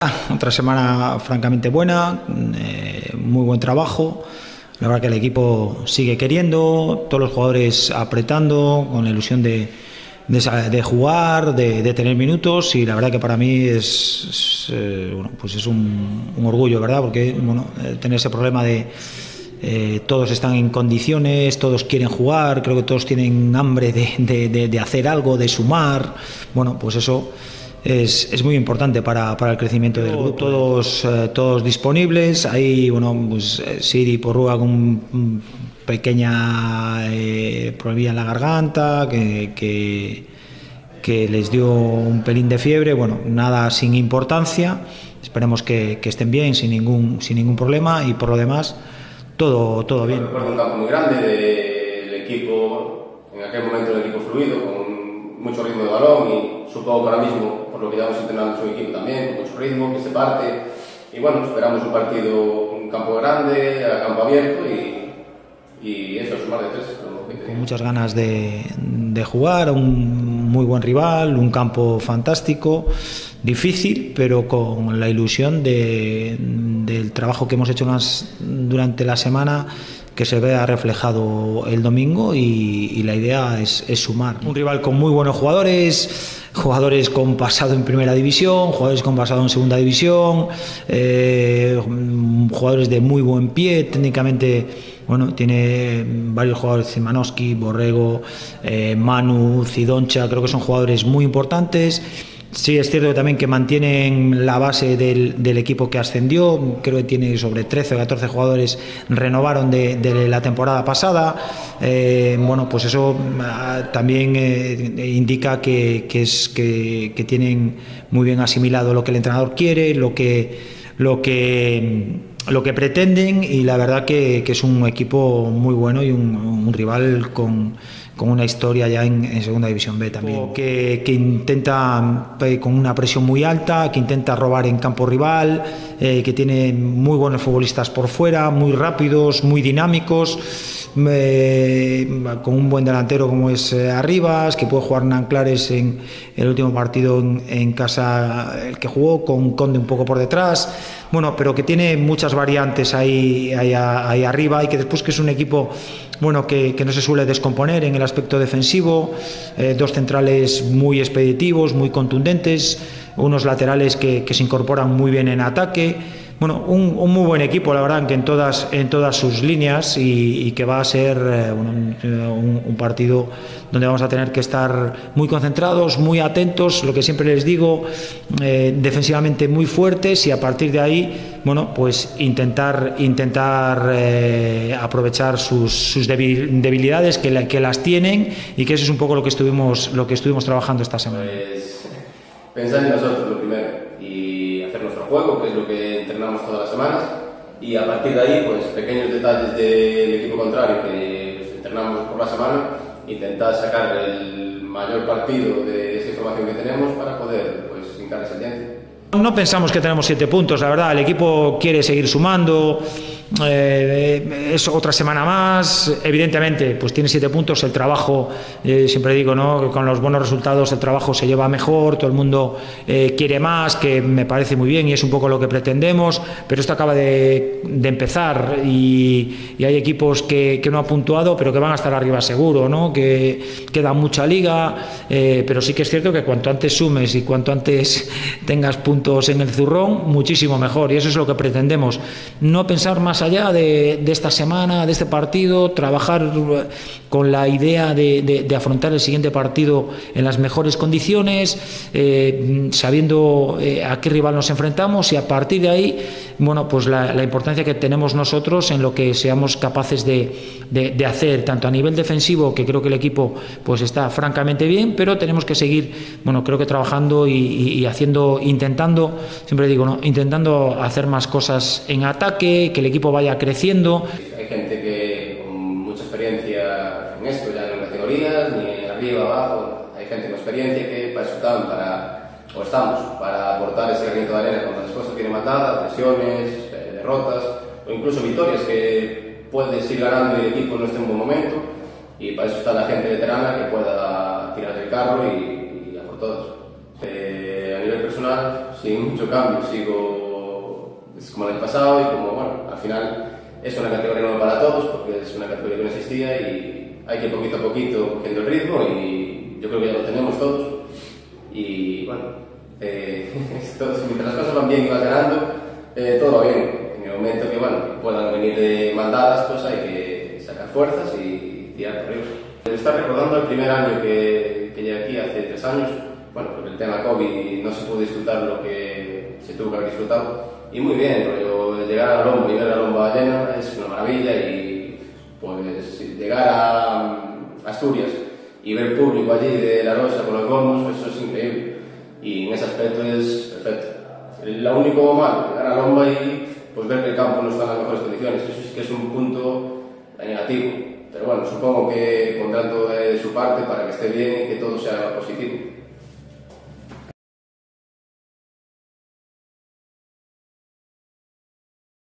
Otra semana francamente buena, muy buen trabajo. La verdad que el equipo sigue queriendo, todos los jugadores apretando, con la ilusión de jugar, de tener minutos, y la verdad que para mí es un orgullo, ¿verdad? Porque tener ese problema de todos están en condiciones, todos quieren jugar, creo que todos tienen hambre de hacer algo, de sumar. Bueno, pues eso es muy importante para el crecimiento del grupo. Todos disponibles. Ahí, Siri Porrúa con pequeña problemilla en la garganta, que les dio un pelín de fiebre. Bueno, nada sin importancia. Esperemos que estén bien, sin ningún problema, y por lo demás todo bien. Recuerdo un campo muy grande del equipo, en aquel momento el equipo fluido, con mucho ritmo de balón, y supongo que ahora mismo, por lo que llevamos entrenando su equipo también, con mucho ritmo, que se parte. Y bueno, esperamos un partido, un campo grande, a campo abierto, y eso, sumar de tres. Con muchas ganas de jugar, un muy buen rival, un campo fantástico, difícil, pero con la ilusión del trabajo que hemos hecho durante la semana, que se vea reflejado el domingo, y la idea es sumar. Un rival con muy buenos jugadores con pasado en primera división, jugadores con pasado en segunda división, jugadores de muy buen pie, técnicamente. Bueno, tiene varios jugadores: Zimanowski, Borrego, Manu, Zidoncha. Creo que son jugadores muy importantes. Sí, es cierto también que mantienen la base del equipo que ascendió. Creo que tiene sobre 13 o 14 jugadores, renovaron de la temporada pasada. Pues eso también indica que tienen muy bien asimilado lo que el entrenador quiere, lo que pretenden, y la verdad que es un equipo muy bueno, y un rival con una historia ya en Segunda División B también, que intenta, con una presión muy alta, que intenta robar en campo rival, que tiene muy buenos futbolistas por fuera, muy rápidos, muy dinámicos, con un buen delantero como es Arribas, que puede jugar en Anclares. En el último partido en casa, el que jugó, con Conde un poco por detrás. Bueno, pero que tiene muchas variantes ahí arriba, y que después que es un equipo que no se suele descomponer en el aspecto defensivo. Dos centrales muy expeditivos, muy contundentes, unos laterales que se incorporan muy bien en ataque. Bueno, un muy buen equipo, la verdad, que en todas sus líneas, y que va a ser un partido donde vamos a tener que estar muy concentrados, muy atentos, lo que siempre les digo, defensivamente muy fuertes, y a partir de ahí, pues intentar aprovechar sus debilidades, que las tienen, y que eso es un poco lo que estuvimos trabajando esta semana. Pues pensar en nosotros lo primero, y hacer nuestro juego, que es lo que entrenamos todas las semanas, y a partir de ahí, pues pequeños detalles del equipo contrario que entrenamos por la semana, intentar sacar el mayor partido de esa información que tenemos para poder hincarles el diente. No pensamos que tenemos 7 puntos, la verdad. El equipo quiere seguir sumando. Es otra semana más. Evidentemente, pues tiene 7 puntos. El trabajo, siempre digo, que con los buenos resultados el trabajo se lleva mejor. Todo el mundo quiere más, que me parece muy bien, y es un poco lo que pretendemos. Pero esto acaba de empezar, y hay equipos que no han puntuado, pero que van a estar arriba seguro, que queda mucha liga. Pero sí que es cierto que cuanto antes sumes y cuanto antes tengas puntos en el zurrón, muchísimo mejor, y eso es lo que pretendemos. No pensar más allá de esta semana, de este partido, trabajar con la idea de afrontar el siguiente partido en las mejores condiciones, sabiendo a qué rival nos enfrentamos, y a partir de ahí, pues la importancia que tenemos nosotros en lo que seamos capaces de hacer, tanto a nivel defensivo, que creo que el equipo pues está francamente bien, pero tenemos que seguir, creo que trabajando y haciendo, siempre digo, intentando hacer más cosas en ataque, que el equipo vaya creciendo. Hay gente que con mucha experiencia en esto, ya no en categorías, ni arriba, abajo. Hay gente con experiencia que para eso estamos para aportar ese granito de arena cuando las cosas vienen matadas, lesiones, derrotas, o incluso victorias que puedes ir ganando y el equipo no esté en un buen momento, y para eso está la gente veterana que pueda tirar del carro y a por todas. A nivel personal, sin mucho cambio, sigo como el año pasado y como, bueno, al final es una categoría nueva para todos porque es una categoría que no existía y hay que poquito a poquito cogiendo el ritmo y yo creo que ya lo tenemos todos y bueno, mientras las cosas van bien y vas ganando, todo va bien. En el momento que, bueno, que puedan venir de maldadas, pues hay que sacar fuerzas y tirar por ellos. Está recordando el primer año que llegué aquí hace 3 años, bueno, porque el tema COVID no se pudo disfrutar lo que se tuvo que haber disfrutado. Y muy bien, rollo, llegar a Lomba y ver la Lomba llena es una maravilla y pues llegar a Asturias y ver el público allí de La Rosa con los bombos, eso es increíble. Y en ese aspecto es perfecto. Lo único malo, llegar a Lomba y pues ver que el campo no está en las mejores condiciones, eso sí que es un punto negativo. Pero bueno, supongo que pondrán todo de su parte para que esté bien y que todo sea positivo.